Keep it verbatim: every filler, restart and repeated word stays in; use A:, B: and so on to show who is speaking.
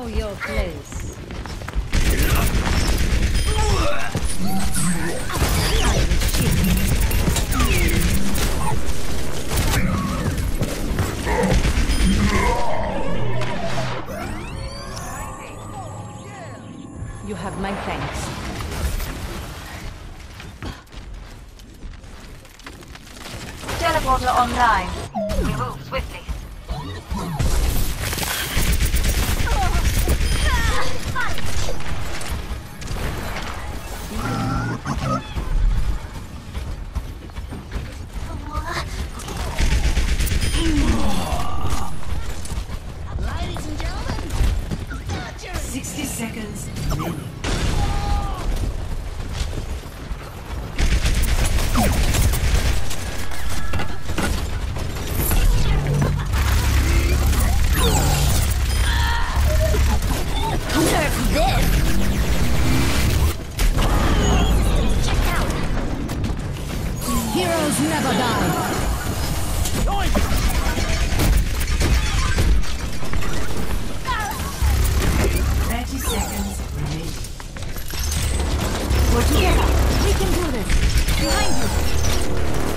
A: your place. You have my thanks.
B: Teleporter online. We move swiftly.
C: Ladies and gentlemen,
D: sixty seconds remaining.
A: Heroes never die.
D: thirty seconds remaining.
A: We're together. We can do this. Behind you.